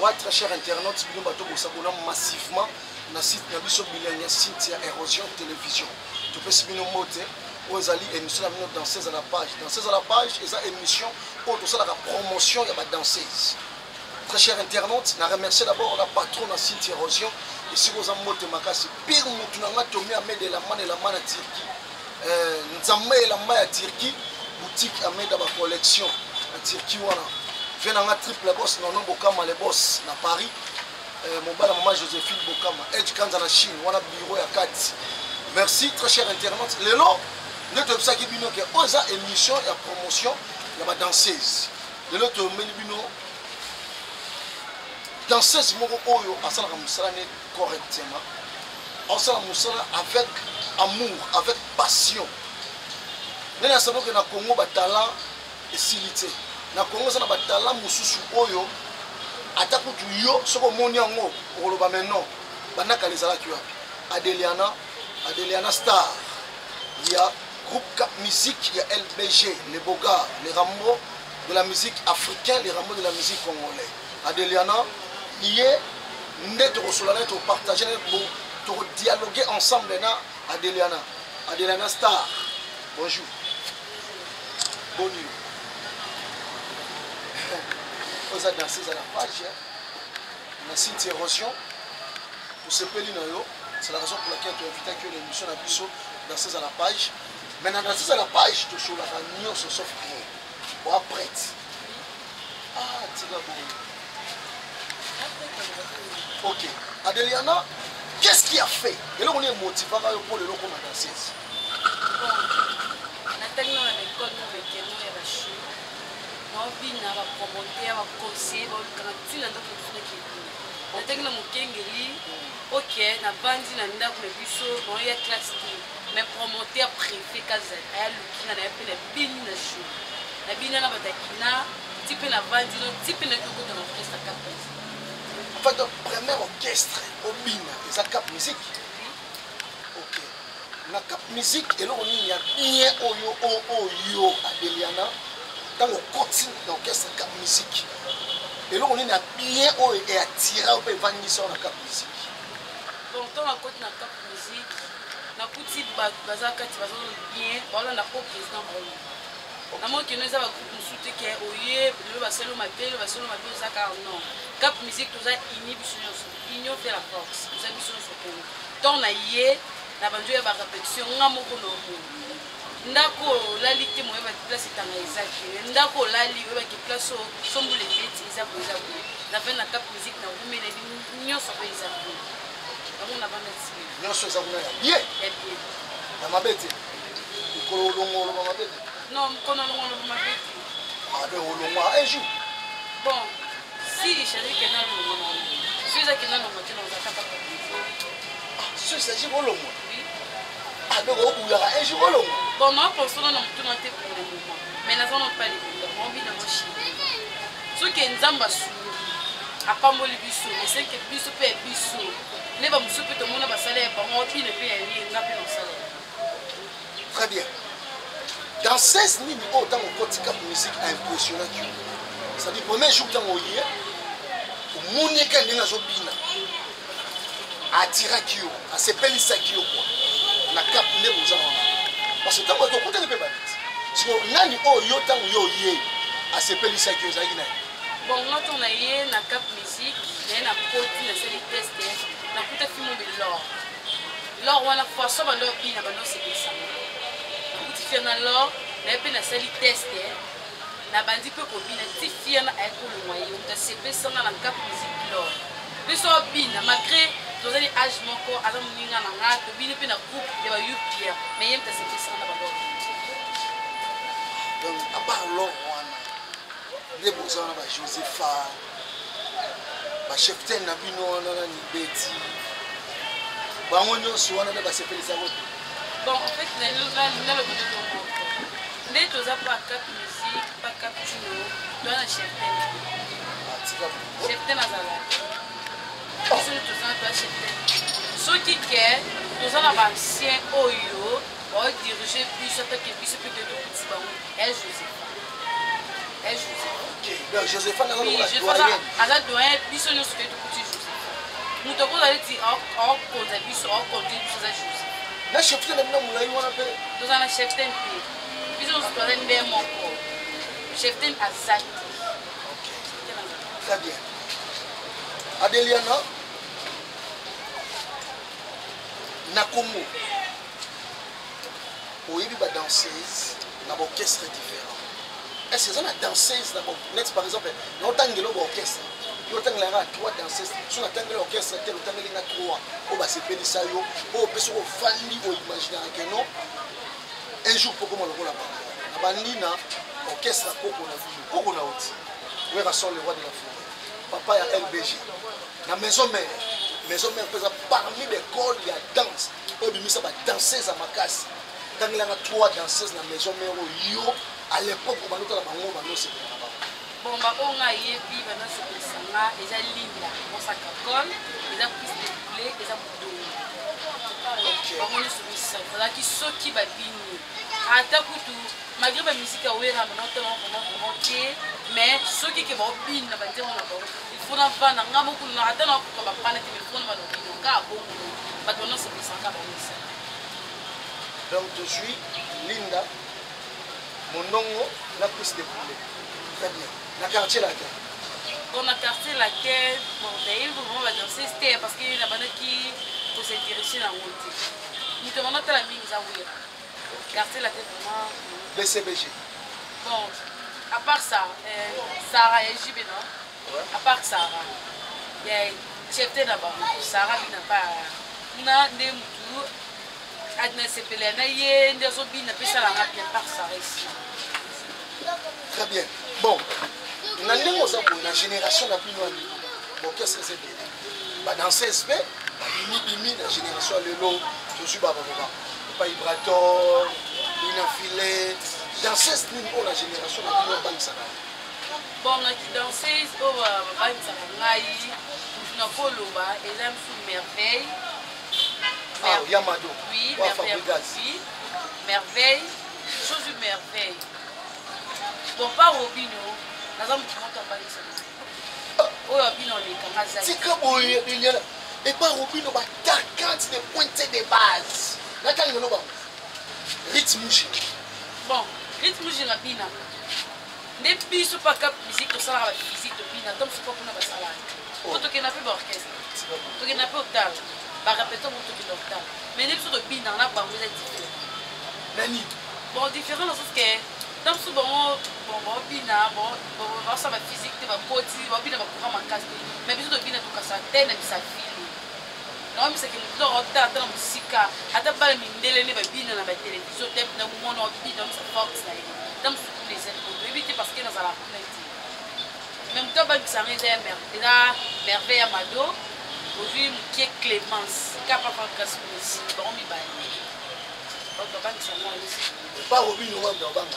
très chers internautes, nous avons massivement dans le site de Cynthia Érosion Télévision. Tu peux suivre nos mots, aux alliés, émission danseuse à la page. Danseuse à la page, et ça émission pour tout ça, la promotion, il y a ma danseuse. Très chers internautes, je remercie d'abord la patronne de Cynthia Érosion. Et si vous avez un mot de Makasi, pire moutounanga tomé à mettre de la main à Turquie. Nous avons la main à Turquie, boutique à mettre dans la collection à Turquie. Je viens dans la triple boss, non, Bokama, les boss, à Paris. Mon bas, la maman Joséphine Bokama, Edge Kanza na Chine, on a bureau à 4. Merci, très chers internautes. Les lots, nous avons ça qui bino que osa émission et promotion, il y a ma danseuse. Les lots, tu mets bino danseuse moko oyo asala ka musala ne correctement. Asala musala avec amour, avec passion. Nous savons que na Congo ba talent et silité. Na Congo ça na ba talent mususu oyo atakutu yo soko moni yango okoloba maintenant banaka lezala ki wapi. Adeliana Star. Il y a groupe Cap Musique, il y a LBG, les Bogas, les Rambo de la musique africaine, les Rambo de la musique congolaise. Adeliana, il y a net resolane pour partager pour dialoguer ensemble na Adeliana Star. Bonjour. Bonne nuit. Vous avez dansé à la page. On a Cynthia Érosion. Pour ce pays, c'est la raison pour laquelle tu as invité que l'émission a pu danser à la page. Maintenant, danser à la page, tu as la nuit sur sauf pour après. Ah, tu vas bon. Ok. Adeliana, qu'est-ce qui a fait? Et là, on est motivé pour le loco ma danseuse. Nathalie, on a l'école, on a été nous, on a chou. On a vu, on a promoté, on a conseillé, on a grandi dans notre vie. Nathalie, on a mokengeli, ok, on a bandi, on a biso, on a classe, mais promoté a préfet Kazan, on a luki, on a fait les bini na chou. La bini na batakina, type na bandi, type na koko dans l'orchestre Cap Musique. En fait, le premier orchestre au Bina, c'est ça Cap Musique. Ok. Na Cap Musique, et là on y a bien Oyo Adeliana, dans le continent d'orchestre Cap Musique. Et là on y a bien Oyo et à tirer au pays Vanessa na Cap Musique. Donc, dans la côte na Cap Musique, na kuti bazaka ti bazo bien, voilà na ko président Bolo. Na mo que nous avons groupe soutien qui est Oye, le baselo mabelo zaka non. Cap Musique nous a inhibition, union fait la force. Nous avons besoin de ce donc na yé na banjo ya ba répétition ngamoko no mo. Ndako lali te moye ba place tanga ezaki. Ndako lali ba ki place sombule beti ezako. Na fin na Cap Musique na rumene union so pe ezako. Na banda ti. Nyonso ezako na bien. Na mabete. Ko longo lo mabete. Non, qu'on a le mabete. Ah ben on longo un jour. Bon, si je savais que dans le monde, je suis à qui dans le monde dans la capa. Ce s'agit de longo. Oui. Ah ben on y aura un jour longo. Bon, non, pour ça on a tout noté pour le moment. Mais nous n'avons pas les problèmes. On vit dans nos chiens. Ceux qui ont zamba sous à pas molli biso, mais c'est que biso peut biso. Les bambous peut te montrer salaire, par contre, il ne peut rien, n'a pas de salaire. Très bien. Dans 16 minutes, autant mon côté Cap Musique a impressionné. C'est-à-dire, le premier jour, dans le hier, au Mounieka Nena Zobina, à Tirakio, à Sepelisa Kio, na Cap Nebouza. Parce que tant que tu as un peu de si on a dit, yo, tant yo, à Sepelisa Kio, ça y est. Bon, moi, on a eu na Cap Musique, mais na côté, na série test, na côté film de l'or. L'or, on a fois ça, on a eu na bano c'est ça. Na côté film de l'or, na eu na série test, na bandi peu copine, ti film na école moyen, on a CP ça na Cap Musique l'or. Mais ça bien, malgré tous les âges mon corps, alors on y a na rat, bien peu na groupe, il y a eu Pierre, mais il y a CP ça na bano. Donc à part l'or, les beaux-arts, Josepha, le chef-ten, Betty. Bon, en fait, mais tu n'as pas Cap Musique, pas Cap Tuno, tu as un chef-ten. Chef-ten à Zala. Tu as chef-ten. Ceux qui quittent, tu as un ancien Oyo, pour diriger plus, ça peut être plus de petits ballons. Et Josepha. Ok. Joséphine aza doyen biso nyonso toyei tokuti Joseph moto akozala neti aokonza biso aokonduire biso eza Joseph na chef te na bino molai wana mpe toza na chef te mpe biso nyonso toza nde moko chef te aza te très bien Adeliana na Congo oyebi badanseuse na baorchestre différent est-ce que ça na danseuse net par exemple na otangela baorchestre yo otangelanga na 3 danseuses so natangela orchestre te otangelinga 3 oyo basepelisa yo oyo opesi ofandi oimaginaka ke non un jour mpo koma lokola bango na bandina orchestre koko na oti oyaka son le roi de la forêt papa ya LBG na maison mère mpeza parmi les corps ya danse oyo bimisa badanseuse ya makasi tangelanga 3 danseuses na maison mère oyo à l'époque bandotala bango bandosepela na bango bon baoyo nga yebi bandosepelisa eza linda mosaka col eza prise de poulet eza modongo bango nyonso misatu ezalaki soki babini ata kutu malgré bamusike awera maintenant te mais soki ke baobini na banzembo na bango ifo na vanda nga mokulu ata na bakoka bapana te mais fona balobino nga abongo bato bandosepelisa bango misatu donc je suis linda mondongo na prise de poulet très bien na quartier laquelle bon na quartier laquelle bon d'ailleurs vraiment badanseuse te parce que na bandaki kosintéresser nango te moto bandotala mingi eza wera quartier laquelle vraiment BCBG bon à part ça Sarah ya JB non à part Sarah ya chef te na bango Sarah bina pa na nde mutu adina sepele na ye nde azobina pesalanga bien par Sarah ici. Très bien. Bon, na ndenge oza boye na génération na bino ani orchestre eza ebele badanseuse mpe babimibimi na génération ya lelo tozwi babababa epai Brator ina file danseuse nini oyo na génération na bino babangisaka bon naki danseuse oyo babangisaka ngai na koloba eza mosu merveille Yamado oui merveille chose merveille bon pas Robino naza motu moto abangisaka oyo abino olekanga zai tika boye Liliana epa Robino batakante de pointe de base natangelo bango rythme mushi bon rythme mushi na bina nde biso paka musique tosalaka bavisite tobina to mosu mpo mpona basalaka po tokenda mpe baorchestre tokenda mpe otala barapéto mo tokenda otala mais nde biso tobina na bango eza différent nani bon différent na sens que donc so bango babina basala baphysique te bakoti babina bacourant makasi te mais biso tobina tokasa te na bisa fili naomisaki moto otala ata na mosika ata bala mindele nde babina na batelevizio te na mona obina omisa force na ye ta mosuku les oyebi te parce que nazala kuna te mais moto abakisanga eza merveille ya mado ozwi mokie clémence kapapakasi mosi bango mibale bato babakisanga pas Robino wanda obanga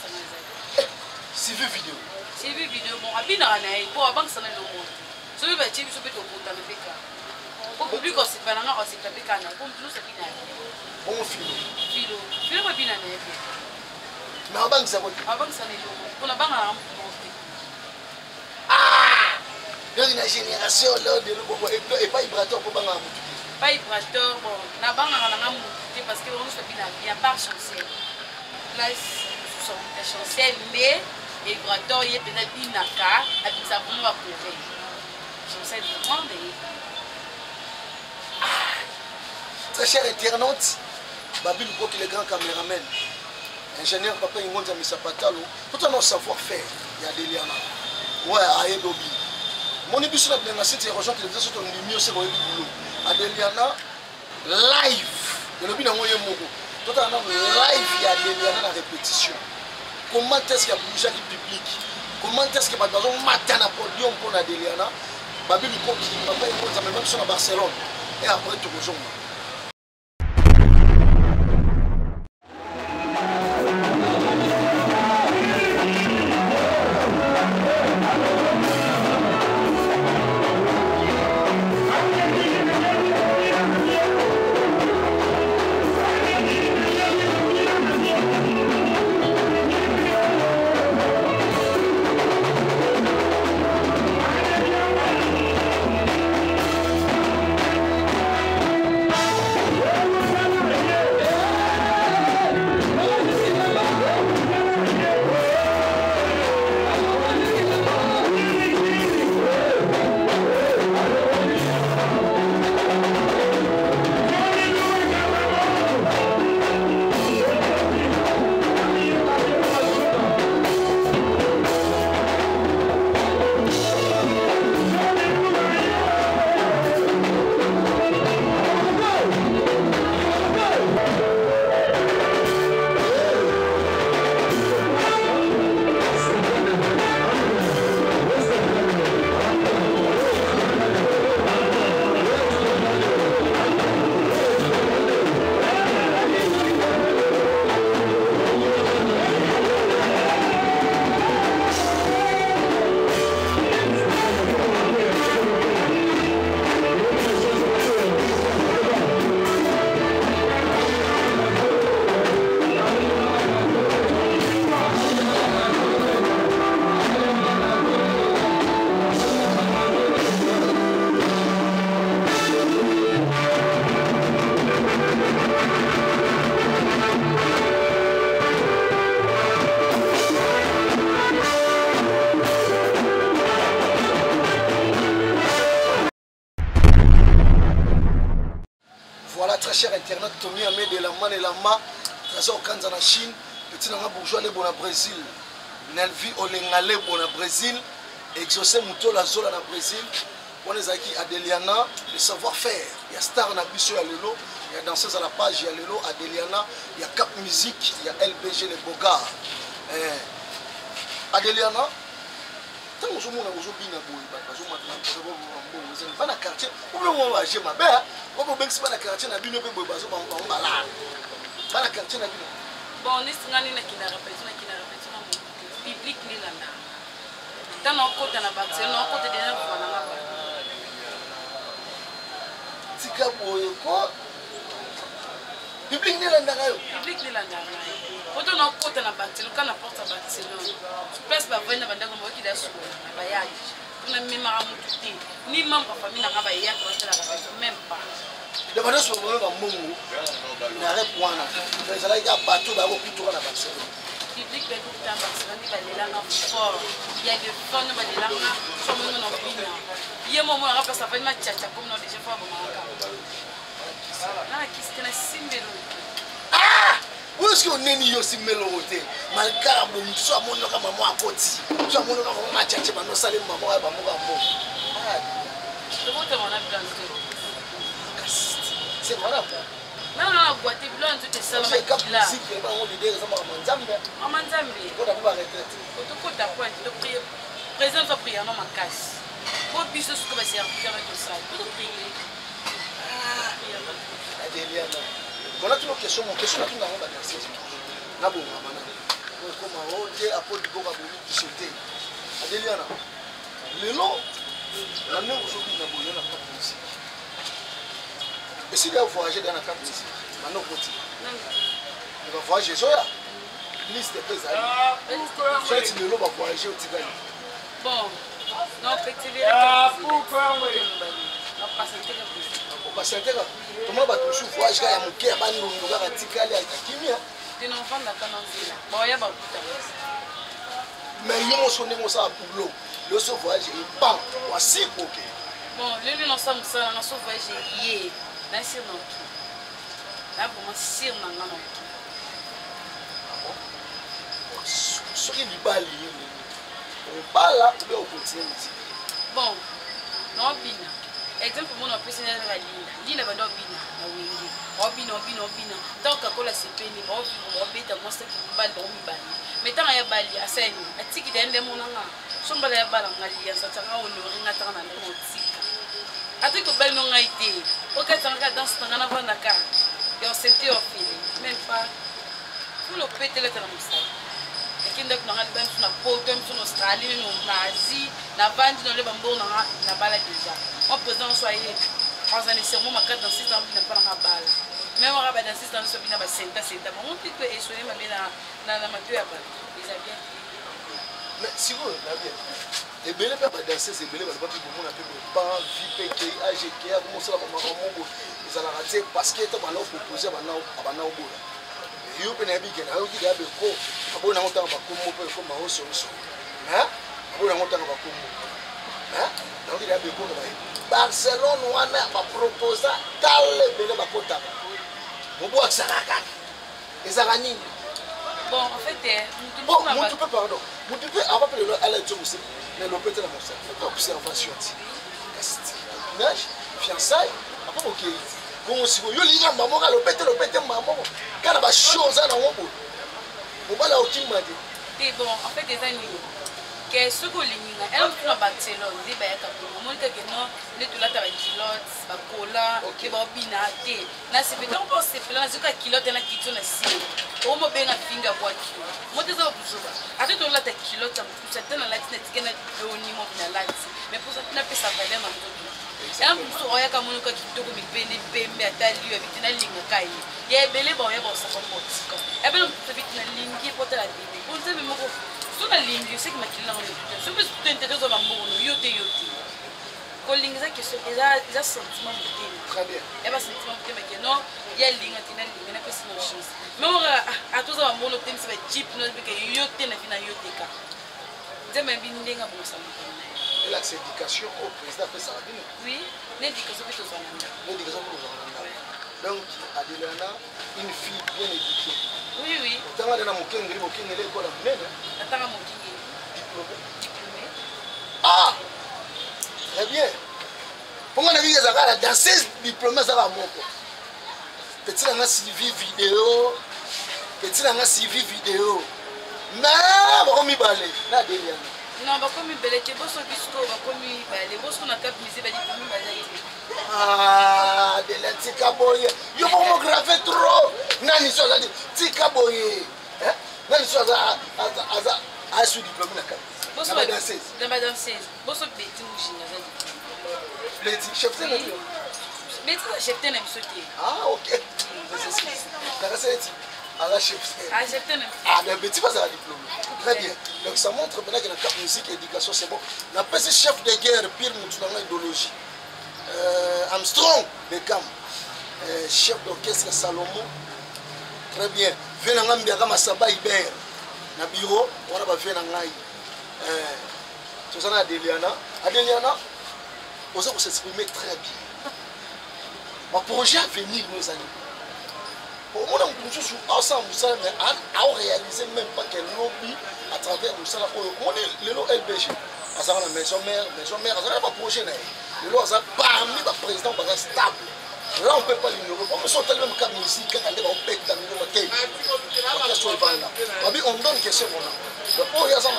suivi vidéo bon abinaka na ye po abangisana elongo soki batie biso mpe tokotana mpe kaka po publike osepa nanga osepa mpe kaka na po motu nyonso abina bongo filo babina na ye bien mais abangisako te abangisana elongo mpona bangana na motu te donc na génération lelo epai Brator mpo bangaka motu te pas Brator bon na bangaka nanga motu te parce que bango nyonso babina bien par chancel place chancel mais Brator ye pena binaka abisa vraiment bakore chancel vraiment mais très cher internaute Babil Boki le grand caméraman ingénieur papa Ingonza Misapatalo tout un savoir-faire ya Deliana ouais ayedobi moni biso na benga site érosion télévision to ndimi yo se ko yebi bulo Adeliana live de lobi na ngoye moko tout un live ya Deliana na répétition. Comment est-ce qu'il y a bougé qui public? Comment est-ce que Badazon matin à podium pour la Deliana? Babi Luko qui papa il même sur la Barcelone et après tout le jour. cher internet Tommy Amé de la man et la ma trésor Kanza na Chine petit nanga bourgeois le bon na Brésil Nelvi Olengale bon na Brésil Exaucé Mutola Zola na Brésil on est aquí Adeliana le savoir-faire il y a star na biso ya lelo il y a danseuse à la page il y a lelo Adeliana il y a Cap Musique il y a LBG les Bogards Adeliana tant que je m'en ai aujourd'hui na boy parce que maintenant on va na quartier ou bien on va chez ma mère on va bien se na quartier na bino pe boy bazo ba mbala ba na quartier na bino bon ni singani na kina répétition na public ni landa tant on côté na baxe on côté de na na ba tika boy ko public ni landa kayo public ni landa Quand on a côté na Barcelone, quand on porte à Barcelone, place ba vendre banda comme qui d'assou na voyage. On a même à monter. Ni membre famille na ba ya ko la même pas. De banda so mo ba mungu. Na repwana. Mais ça là il y a bateau ba ko plutôt na Barcelone. Public ba ko ta Barcelone ba lelanga fort. Il y a des fans ba lelanga so mo na bina. Ye mo mo rapper ça fait ma tchatcha comme non déjà fois bon aka. Na kiste na simbelo. Ah! Où est-ce qu'on est ni aussi mélodie? Malgré bon, soit mon nom comme moi à côté, soit mon nom comme moi à tchatcher, mais non salim maman et maman à moi. Comment tu m'en as planté? C'est voilà. Non, non, boîte blanche, tu te sens là. Si tu es pas en idée, ça m'a manzambe. Manzambe. On a pas arrêté. Tu peux t'apprendre, tu pries. Président va prier non ma casse. Pour biso ce que va servir avec ça. Tu peux prier. Ah, Adeliana. Voilà toutes nos questions, mon question là tout n'a pas d'accès. Na bon maman. Comment on dit à Paul du Boga Bouli qui sautait. Adeliana. Le long la même aujourd'hui na boyo na cap musique. Et si tu as voyagé dans la cap musique, maintenant côté. On va voyager Zoya. Liste de pesades. J'ai dit le long va voyager au Tigali. Bon. Non, petit verre. Pourquoi oui? Non, pas c'était comme Parce que comment va tu voyage ya moké ba ndungu ka Tigali ya kimia. Tu n'en vends pas dans ville. Bon, il y a pas de Mais il y a sonné mon ça pour l'eau. Le ce voyage est pas voici OK. Bon, le nous sommes ça na so voyage hier. Na sur non. Là pour moi sur na non. Ce qui est bali. On parle là ou on continue. Bon. Non bina. Exemple mon opération na linda. Linda ba do bina na wingi. Obina. Donc à la CPN, on beta moi c'est qui bal do mi bali. Mais tant ya bali aseni. Atiki dende mon nga. Somba ya bala ngali ya sa tanga o no ringa tanga na mo tsika. Atiko bel no nga ide. O ka tanga dans tanga na vanda ka. Yo senti o feeling. Même pas. Tout le pété le tanga musa. Ekinda kuna ngali ban na poto mso Australie no na Asie na bandi no le bambo na bala déjà. Mon président soyez en année sur moi carte dans 6 ans n'a pas la balle. Même on va dans 6 ans sur bina ba senta. Mon petit peu échoué ma bien na ma tuya ba. Ils a bien. Mais si vous là bien. Et belé pas danser c'est belé parce que tout le monde a peu pas VPK AGK à comment ça va maman ils allaient rater parce que tu vas leur proposer bana au bout. Yo pe na bi ke na yo ki da be ko abona ngota ba ko mo pe ko ma o so so. Hein? Abona ngota ba ko mo. Hein? Na yo ki da be ko ba Barcelone wana ba proposa tale belé ba kota. Mo bo aksaka kaka. Ezaka nini? Bon, en fait, bon, mon tu peux pardon. Mon tu peux avant de aller dire aussi mais le peut-être la ça. Observation. Nage, fiançailles, après OK. Bon si vous yo linga maman ka le pété maman. Kana ba chose na wombo. Mo bala okimadi. C'est bon, en fait des années. Que ce que linga, elle on va Barcelone, dit ba ya ka pour moi que non, les tout là ta ba kilote, ba cola, ke ba bina te. Na se peut on pense c'est là zuka kilote na kitso na si. O mo benga finga kwa ki. Mo te za buzuba. Ate to la ta kilote pour ça dans la latine tikena do ni mo na latine. Mais pour ça tu na pesa valeur ma to. Ya mso oya ka mono ka kitoko mipende pembe atali yo bitina linga kai. Ya bele ba ya ba sa ko motika. E bele mso bitina lingi pota la bebe. On se me mo sur la ligne, je sais que ma cliente est là. Je peux te interdire de m'amour, yoté. Calling ça que c'est déjà sentiment de thème. Très bien. Et bah sentiment de thème que non, il y a ligne, il y a ligne, n'a pas si non chose. Mais on a tous un bon thème, c'est cheap, non, parce que yoté n'a pas yoté ka. Je m'ai bien dit bon ça. Et là c'est éducation au président fait ça. Oui, l'éducation fait tout ça. L'éducation pour nous. Donc, Adeliana, une fille bien éduquée. Oui, oui. Tant que dans mon kengri, elle est école à Mène. Attends, mon kingé. Diplômée. Ah! Très bien. Pourquoi on a vu que ça dans 16 diplômés, ça va mon petit dans la suivi vidéo. Petit dans la suivi vidéo. Mais, on va balai. Là, Adeliana. Non, bah comme il belé, tu bosses au bisco, bah comme il balé, bosses qu'on a cap misé, bah dit comme il balé. Ah, de la tika boye. Yo pour me graver trop. Nani so ça dit tika boye. Hein? Nani so ça a su diplôme na cap. Bosses dans danseuse. Dans ma danseuse. Bosses petit mouchina ça dit. Petit chef c'est le. Mais tu chef t'es n'aime sauter. Ah OK. Dans la c'est à la chef. Ah chef t'es n'aime. Ah mais petit pas ça diplôme. Très bien. Donc ça montre maintenant que la cap musique et éducation c'est bon. La PC chef de guerre pire mutu dans l'idéologie. Armstrong Beckham, chef d'orchestre Salomon, très bien. Venanga Mbiaka Masaba Iber, na bureau, on a fait Nangai. Tout ça, Adeliana, on sait s'exprimer très bien. Mon projet à venir, nos amis. Pour moi, on sous ensemble, mais à réaliser même pas qu'elle lobby à travers nous. On est le LBG. À la maison mère, ça n'a pas projet. Le loi a parmi les présidents stable. Là, on ne peut pas l'ignorer. On sont tellement comme ici, quand on est au bec dans le on donne question qu'on a. Le projet a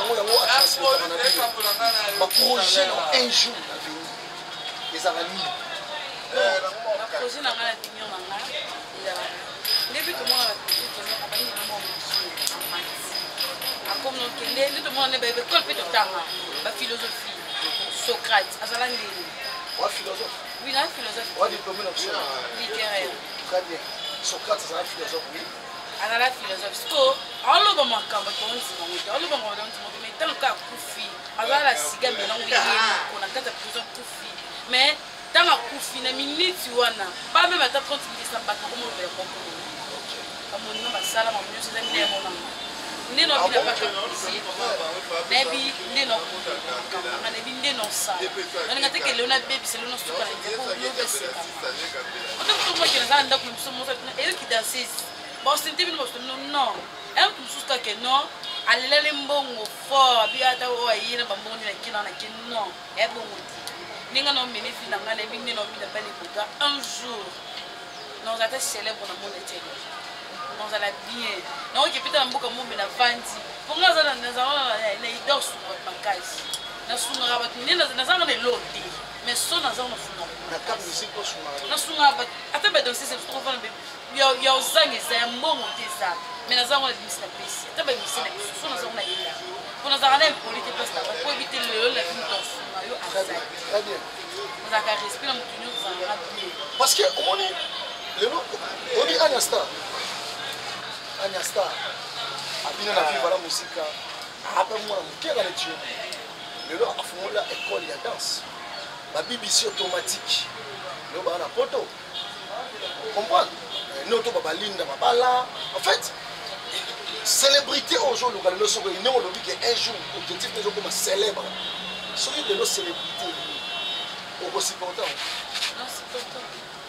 projet un jour à venir. Les aramis. Le projet n'a pas d'opinion. Depuis tout le monde a dit comme nous, tout le monde a dit la philosophie. Socrate, Ouais, philosophe. Oui, là, philosophe. Ouais, diplômé littéraire. Très bien. Socrate, c'est un philosophe, oui. Alors, la philosophe, c'est que, on l'a pas marqué, on l'a pas marqué, mais tant qu'à Koufi, alors la cigarette, mais non, on a 4 prisons Koufi. Mais, tant qu'à Koufi, na minute, tu vois, pas même à ta compte, il dit ça, pas comment on va le comprendre. Comme on dit, ça, là, mon mieux, c'est un démon. Né non bi na pas ici nebi né non on nebi né non ça on nga te que le na baby c'est le non super pour le baisser on donc tout moi qui les a nda pour nous montrer et qui danser bon c'est une non un tout sous que non alele le mbongo fort bi ata o ayina bambongo na kina na kin non e bon ninga non mene fi na ngale bi né non bi na pas les boga un jour nous a été célèbre dans mon état nous allons bien. Nous qui peut-être un peu comme nous, mais la vente. Pour nous, nous avons les idées sur notre bagage. Nous avons des lots, mais ce nous avons la carte musique au sous-marin. Nous avons attends, mais donc c'est trop fort. Il y a aux années, c'est un bon ça. Mais nous avons des ministères. Attends, mais c'est nous avons la idée. Pour nous avoir une politique pour éviter le la vie dans sous-marin. Très bien. Nous avons respiré dans notre union. Parce que on est on dit un instant. Agnasta, abina na vie voilà musique. Après moi, qui va le tuer? Le lot a fondé l'école de danse. La BBC automatique. Le bas na poto. Comprendre? Nous to baba linda baba là. En fait, célébrité aujourd'hui le so ko ino lo bi que un jour objectif de comme célèbre. Celui de nos célébrités. Au aussi content. Non, c'est content.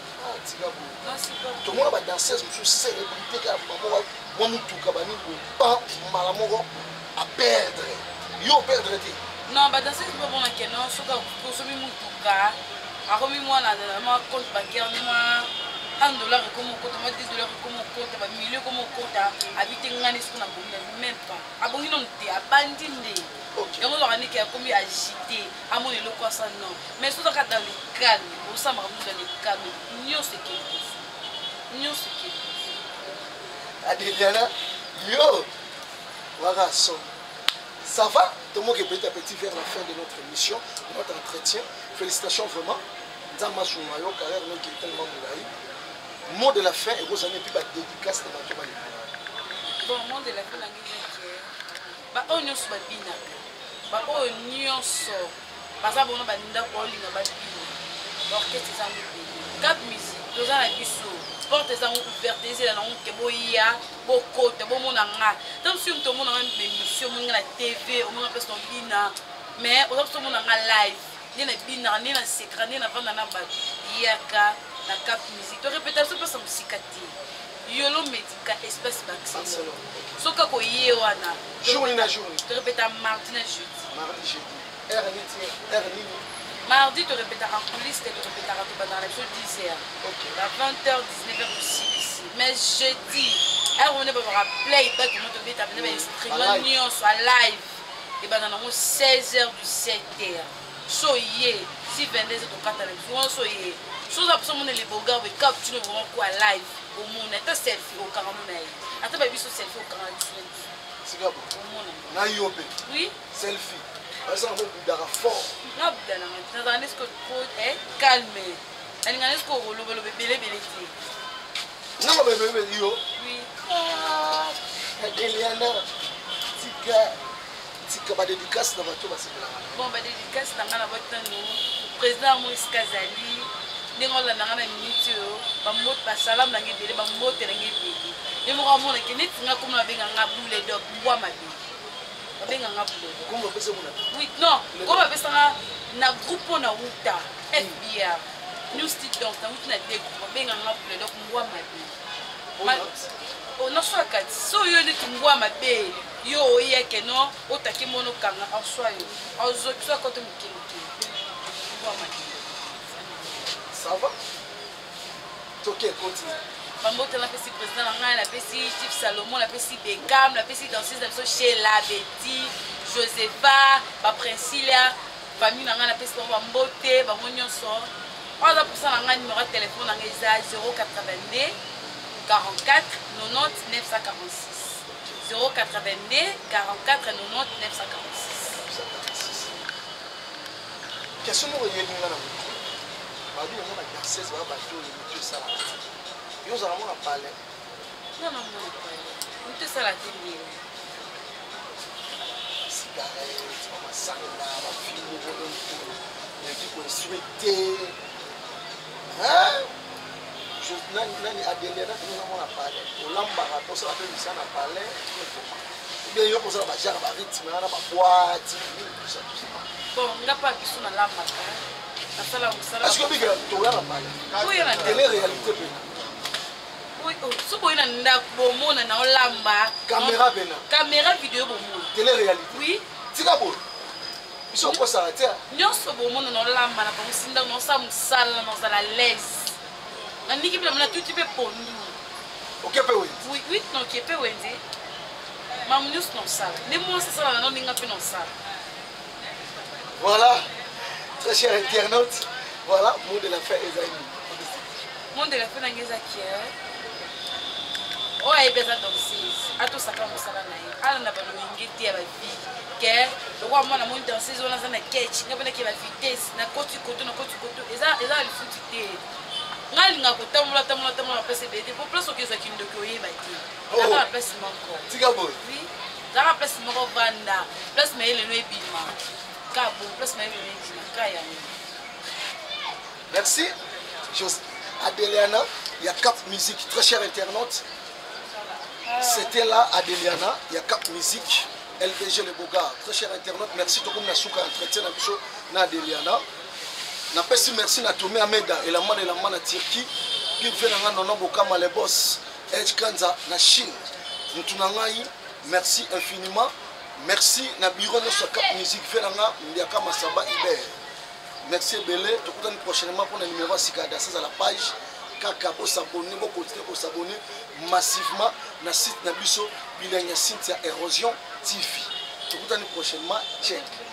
Tout le monde va danser sur célébrité car maman tout kabani pas malamoko à perdre. Yo perdre ti. Non, bah danser c'est pas bon que non, so ka consommer mutuka. A remis moi na ma compte bancaire ni moi $1 comme compte, moi $10 comme compte, ba million comme compte, habiter ngani ce qu'on a même pas. A bongi non te a bandinde. Et on aura dit qu'il y a commis agité, à mon élo quoi ça non. Mais surtout dans le calme, on s'en va dans le calme. Nous c'est qui nous c'est qui. Adeliana, yo, voilà son. Ça va? Tout le monde est petit à petit vers la fin de notre émission, de notre entretien. Félicitations vraiment. Zama Soumayo, carrière qui est tellement moulaï. Mot de la fin et vos amis puis la dédicace de Mathieu Mali. Bon, mot de la fin, bah on y soit bien. Bah on y soit. Parce que on a bandé pour l'inga bandé. L'orchestre est en pays. Cap musique, deux ans à Bissau. Portes sont ouvertes, ils sont en Keboya, beaucoup de bon monanga. Tant si on te montre une émission, on a la TV, on a son bina. Mais on a son monanga live. Ni na bina, ni na secret, ni na vendre na bas. Yaka, na Cap Musique. To répétation place en musique Yolo Medica espèce Barcelone. Soka ko yé wana. Journée na journée. To répéta mardi na jeudi. Mardi jeudi. R nini. Mardi to répéta en coulisses et to répéta dans la show 10h. OK. À 20h 19h ici. Mais jeudi, on est pas play back comment to beta ben streaming sur live. Et ben dans 16h du 7h. So yé si 22h to 4h. So yé. Chose absolument les beaux gars, cap tu ne vois quoi live au monde est selfie au 40 naï. Attends baby so selfie au 40. C'est gabo. Au monde. Na yope. Oui. Selfie. Parce que on dara fort. Na bidana na dans est-ce que est calme. Ani ngana est-ce que lo belé ti. Na bébé yo. Oui. Ah. Eliana. Tika ba dédicace na bato basebela. Bon ba dédicace na ngana batano. Président Moïse Kazali. Ningola na ngana minute yo ba mot ba salam na ngibele ba mot na ngibele yemo ka mona ke net nga kuma benga nga bule dok mbwa mabe ba benga nga bule Comment pesa mona oui non comme ba pesa na groupe na wuta FBR New Street donc na wuta na de ba benga nga bule dok mbwa mabe o no so kat so yo ni mbwa mabe yo yeke no otaki mono kanga aswa yo azo so kote mukindi mbwa mabe. Ça va? Ok, continue. Mamoto la pesi président la pesi Chief Salomon la pesi Beckham la pesi danseuse la chez la Betty Josepha ba Princilia famille la pesi ba mbote ba nyonso on a pour ça la numéro de téléphone na ngeza 082 44 90 946 082 44 90 946. Question nous yélinga na Badu on a accès à bateau et tout ça. Yo za mona parler. Non non non. On te ça la télé. Cigarette, on va s'arrêter là, on va filmer on peut souhaiter. Hein? Je nani Adélia na nous on a parlé. On lamba pour ça la faire ça na parler. Bien yo pour ça ba jara ba rythme na ba boîte, tout ça. Bon, on n'a pas besoin de lamba. Est-ce que tu as parlé? Oui, télé-réalité. Oui, si vous avez une caméra vidéo, télé-réalité. oui. Tu as beau. Ils sont quoi ça? Nous sommes dans la laisse. On dit que nous tout petit pour nous. Ok, oui. Oui, oui, non, qui peut oui. Mais nous sommes ça. Les mots c'est ça, non, nous sommes ça. Voilà. Très cher internaute, voilà, mot de la fin Esaïe. Mot de la fin Esaïe. Oh, il y a besoin danseuse. À tout ça, comme ça, on a pas de vie. Que le roi, moi, on a danseuse, on a un catch, on a une vitesse, on a côté, et ça, il faut que tu ngali nga kotamula tamula pese bete pour place que ça qui ne koye bati la place moko tigabo oui la place moko vanda place mais le no bima kabo place mais le bima kaya. Merci Adéliana, il y a Cap Musique, très cher internaute. C'était là Adéliana, il y a Cap Musique, LVG le Boga, très cher internaute. Merci tout le monde qui a entretien na Adéliana. Na pesi merci na Tomé Ameda et la man na Turquie qui fait na nono bokama les boss Edge Kanza na Chine. Ntunangai, merci infiniment. Merci na bureau de Cap Musique fait na Ndiaka Masaba Iber. Merci Belé, tout le monde prochainement pour le numéro 6 à la page. Kaka pour s'abonner, pour continuer pour s'abonner massivement na site na biso Bilenya Cynthia Erosion TV. Tout le monde prochainement check.